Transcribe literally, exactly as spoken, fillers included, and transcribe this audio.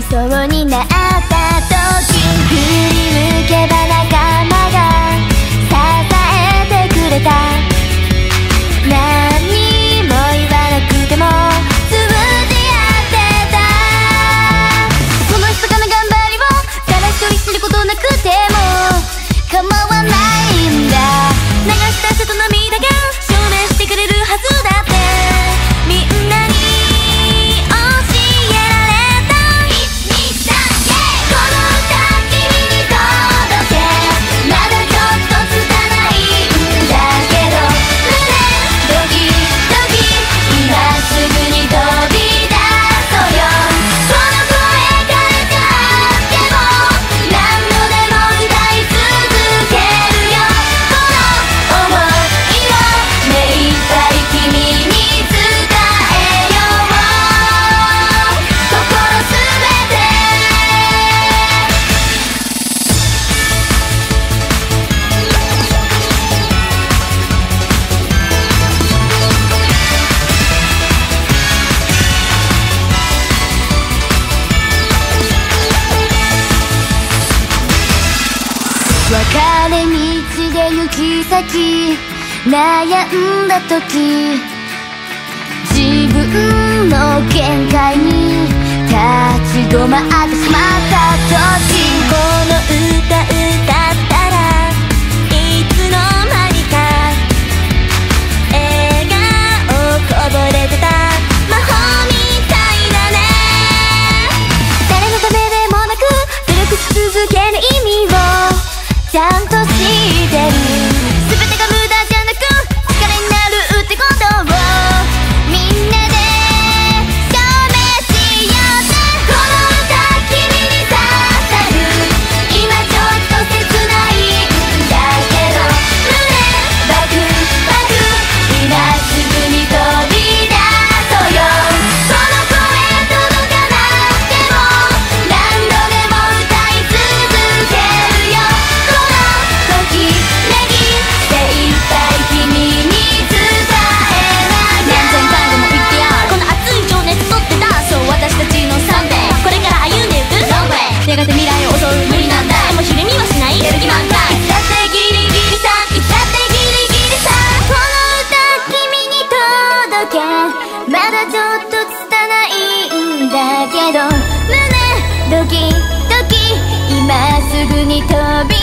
そうになった時、振り向けば仲間が支えてくれた。何も言わなくても通じ合ってた。その密かな頑張りをただ一人知ることなくても構わないんだ。流した汗と涙が証明してくれるはずだって、みんなに教えられた。この歌君に届け、まだちょっと拙いんだけど、胸ドキドキ今すぐに飛び出そうよ。この声変えちゃっても何度でも歌い続けるよ。この想いを目いっぱい君に伝えよう。心すべて分かれ道で行き先悩んだ時、自分の限界に立ち止まってしまった時、この歌歌ったらいつの間にか笑顔こぼれてた。魔法みたいだね。誰のためでもなく努力し続ける意味をちゃんと知ってる。全てが無駄じゃなく力になるってことをみんなで証明しようぜ。この歌君に刺さる。今ちょっと切ないんだけど、胸バクバク今すぐに飛び出そうよ。この声届かなくても何度でも歌い続けるよ。このときめき精一杯君に伝えなきゃ。何千回でも言ってやる、この熱い情熱とってた。そう私たちのサンデー、これから歩んでいく Long way。 やがて未来を襲う無理なんだ。でもひるみはしないやる気満開。いつだってギリギリさ、いつだってギリギリさ。この歌君に届け、まだちょっと拙いんだけど、胸ドキドキ今すぐに飛び